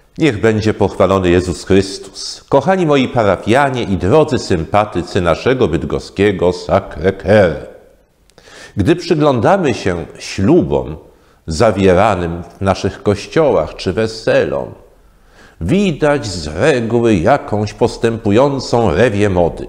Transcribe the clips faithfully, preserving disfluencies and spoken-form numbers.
Niech będzie pochwalony Jezus Chrystus. Kochani moi parafianie i drodzy sympatycy naszego bydgoskiego Sacré-Cœur. Gdy przyglądamy się ślubom zawieranym w naszych kościołach czy weselom, widać z reguły jakąś postępującą rewię mody.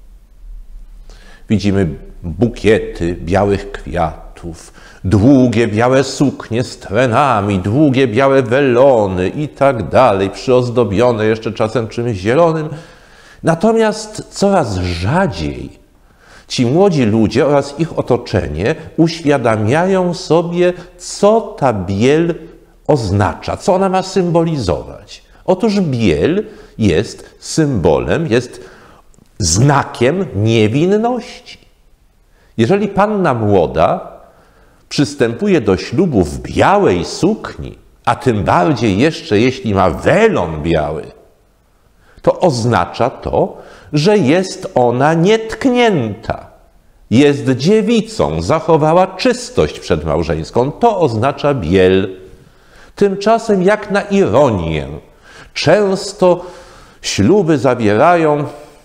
Widzimy bukiety białych kwiatów, długie białe suknie z trenami, długie białe welony i tak dalej, przyozdobione jeszcze czasem czymś zielonym. Natomiast coraz rzadziej ci młodzi ludzie oraz ich otoczenie uświadamiają sobie, co ta biel oznacza, co ona ma symbolizować. Otóż biel jest symbolem, jest znakiem niewinności. Jeżeli panna młoda przystępuje do ślubu w białej sukni, a tym bardziej jeszcze jeśli ma welon biały, to oznacza to, że jest ona nietknięta, jest dziewicą, zachowała czystość przedmałżeńską. To oznacza biel. Tymczasem, jak na ironię, często śluby zawierają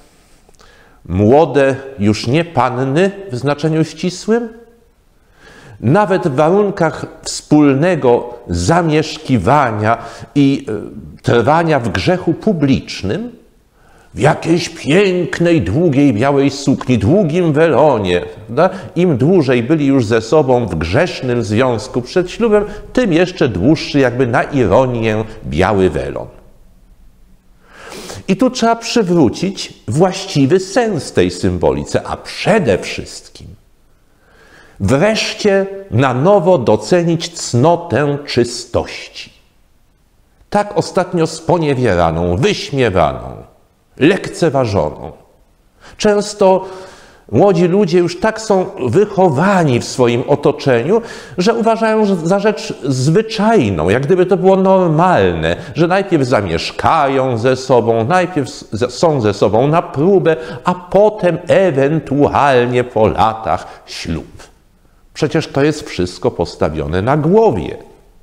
młode już nie panny w znaczeniu ścisłym, nawet w warunkach wspólnego zamieszkiwania i trwania w grzechu publicznym, w jakiejś pięknej, długiej białej sukni, długim welonie. Prawda? Im dłużej byli już ze sobą w grzesznym związku przed ślubem, tym jeszcze dłuższy, jakby na ironię, biały welon. I tu trzeba przywrócić właściwy sens tej symbolice, a przede wszystkim wreszcie na nowo docenić cnotę czystości. Tak ostatnio sponiewieraną, wyśmiewaną, lekceważoną. Często młodzi ludzie już tak są wychowani w swoim otoczeniu, że uważają za rzecz zwyczajną, jak gdyby to było normalne, że najpierw zamieszkają ze sobą, najpierw są ze sobą na próbę, a potem ewentualnie po latach ślub. Przecież to jest wszystko postawione na głowie.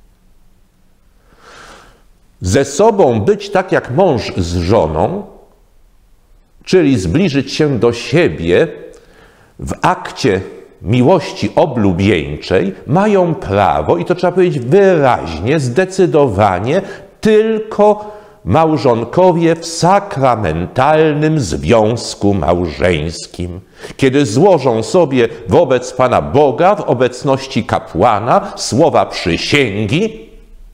Ze sobą być tak jak mąż z żoną, czyli zbliżyć się do siebie w akcie miłości oblubieńczej, mają prawo, i to trzeba powiedzieć wyraźnie, zdecydowanie, tylko małżonkowie w sakramentalnym związku małżeńskim. Kiedy złożą sobie wobec Pana Boga w obecności kapłana słowa przysięgi,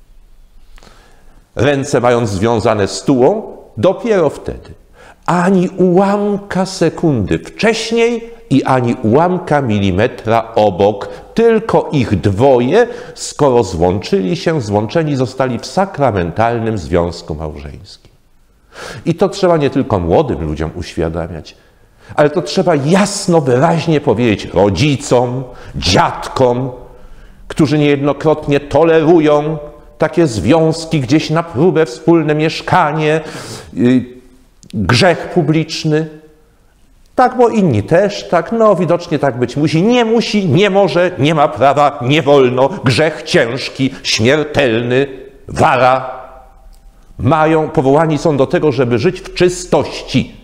ręce mając związane stułą, dopiero wtedy. Ani ułamka sekundy wcześniej i ani ułamka milimetra obok, tylko ich dwoje, skoro złączyli się, złączeni zostali w sakramentalnym związku małżeńskim. I to trzeba nie tylko młodym ludziom uświadamiać, ale to trzeba jasno, wyraźnie powiedzieć rodzicom, dziadkom, którzy niejednokrotnie tolerują takie związki gdzieś na próbę, wspólne mieszkanie, grzech publiczny. Tak, bo inni też, tak, no widocznie tak być musi. Nie musi, nie może, nie ma prawa, nie wolno. Grzech ciężki, śmiertelny, wara. Mają, powołani są do tego, żeby żyć w czystości.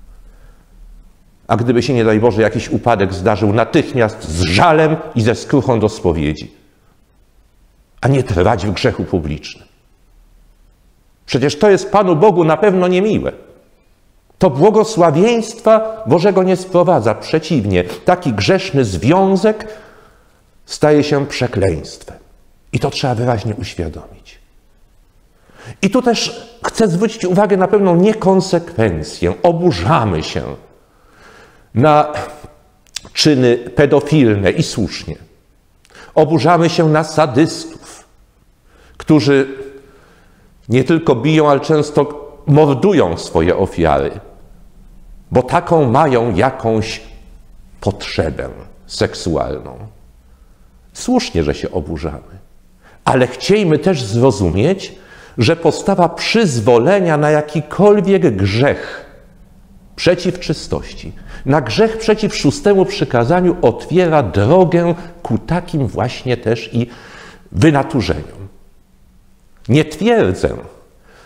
A gdyby się, nie daj Boże, jakiś upadek zdarzył, natychmiast z żalem i ze skruchą do spowiedzi. A nie trwać w grzechu publicznym. Przecież to jest Panu Bogu na pewno niemiłe. To błogosławieństwa Bożego nie sprowadza. Przeciwnie, taki grzeszny związek staje się przekleństwem. I to trzeba wyraźnie uświadomić. I tu też chcę zwrócić uwagę na pewną niekonsekwencję. Oburzamy się na czyny pedofilne i słusznie. Oburzamy się na sadystów, którzy nie tylko biją, ale często mordują swoje ofiary, bo taką mają jakąś potrzebę seksualną. Słusznie, że się oburzamy, ale chciejmy też zrozumieć, że postawa przyzwolenia na jakikolwiek grzech przeciw czystości, na grzech przeciw szóstemu przykazaniu otwiera drogę ku takim właśnie też i wynaturzeniom. Nie twierdzę,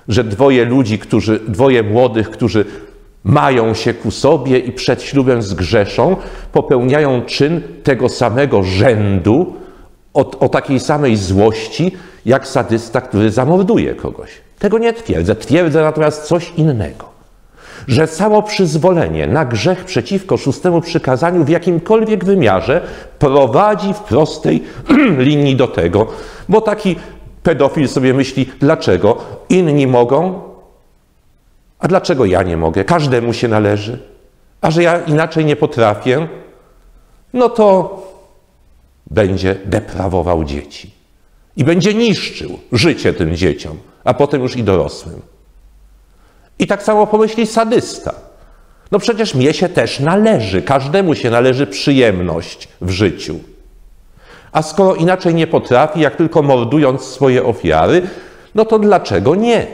że dwoje ludzi, którzy, dwoje młodych, którzy mają się ku sobie i przed ślubem zgrzeszą, popełniają czyn tego samego rzędu, o, o takiej samej złości, jak sadysta, który zamorduje kogoś. Tego nie twierdzę. Twierdzę natomiast coś innego. Że samo przyzwolenie na grzech przeciwko szóstemu przykazaniu w jakimkolwiek wymiarze prowadzi w prostej linii do tego, bo taki pedofil sobie myśli, dlaczego inni mogą, a dlaczego ja nie mogę? Każdemu się należy. A że ja inaczej nie potrafię, no to będzie deprawował dzieci. I będzie niszczył życie tym dzieciom, a potem już i dorosłym. I tak samo pomyśli sadysta. No przecież mnie się też należy, każdemu się należy przyjemność w życiu. A skoro inaczej nie potrafi, jak tylko mordując swoje ofiary, no to dlaczego nie?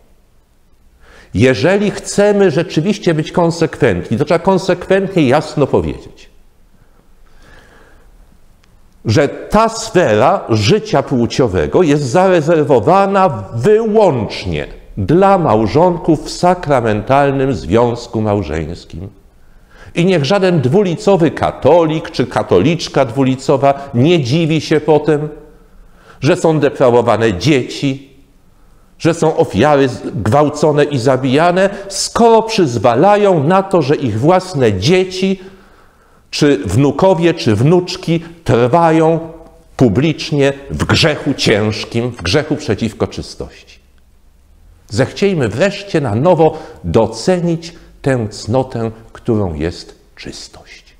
Jeżeli chcemy rzeczywiście być konsekwentni, to trzeba konsekwentnie jasno powiedzieć, że ta sfera życia płciowego jest zarezerwowana wyłącznie dla małżonków w sakramentalnym związku małżeńskim. I niech żaden dwulicowy katolik czy katoliczka dwulicowa nie dziwi się potem, że są deprawowane dzieci, że są ofiary gwałcone i zabijane, skoro przyzwalają na to, że ich własne dzieci, czy wnukowie, czy wnuczki trwają publicznie w grzechu ciężkim, w grzechu przeciwko czystości. Zechciejmy wreszcie na nowo docenić tę cnotę, którą jest czystość.